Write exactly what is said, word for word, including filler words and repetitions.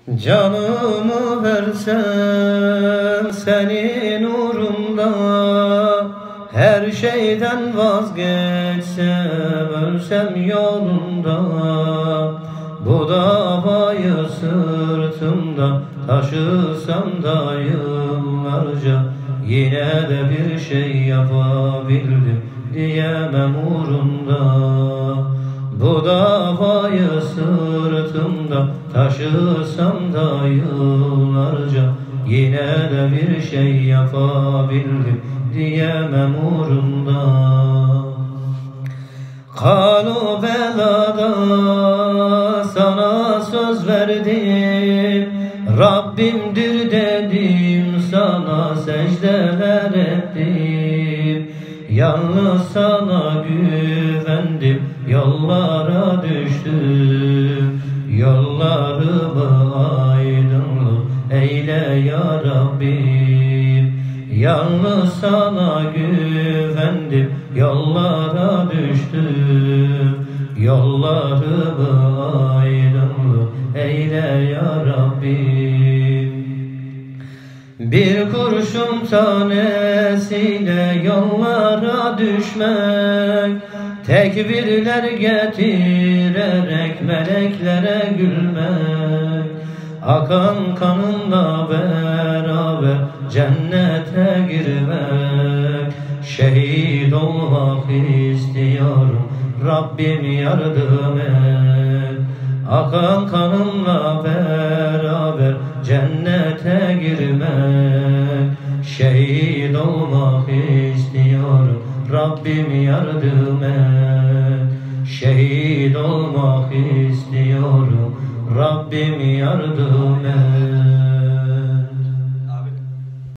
Canımı versem senin uğrunda, her şeyden vazgeçsem, ölsem yolunda, bu davayı sırtımda taşısam da yıllarca, yine de bir şey yapabildim diyemem uğrunda. Bu davayı sırtımda taşısam da yıllarca, yine de bir şey yapabildim diyemem uğrunda. Kanı belada sana söz verdim, Rabbimdir dedim, sana secdeler ettim. Yalnız sana güvendim, yollara düştüm. Yollarımı aydınlık eyle ya Rabbim. Yalnız sana güvendim, yollara düştüm. Yollarımı aydınlık eyle ya Rabbim. Bir kurşun tanesiyle yollara düşmek, tekbirler getirerek meleklere gülmek, akan kanınla beraber cennete girmek. Şehit olmak istiyorum, Rabbim yardım et. Akan kanınla beraber cennete girmek. Şehit olmak istiyorum, Rabbim yardım et. Şehit olmak istiyorum, Rabbim yardım et.